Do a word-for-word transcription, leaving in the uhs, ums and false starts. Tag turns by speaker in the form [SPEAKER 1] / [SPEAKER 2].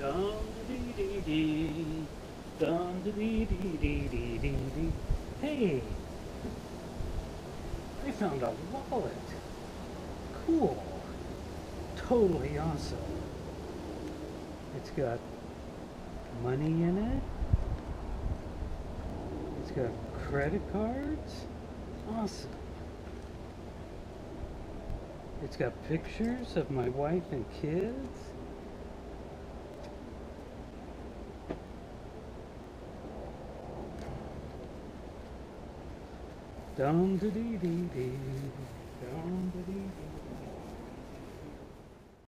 [SPEAKER 1] Dum dee dee dee. Dum dee dee dee dee dee dee. Hey, I found a wallet. Cool. Totally awesome. It's got money in it. It's got credit cards. Awesome. It's got pictures of my wife and kids. Dum dee dee dee. Dum dee dee dee.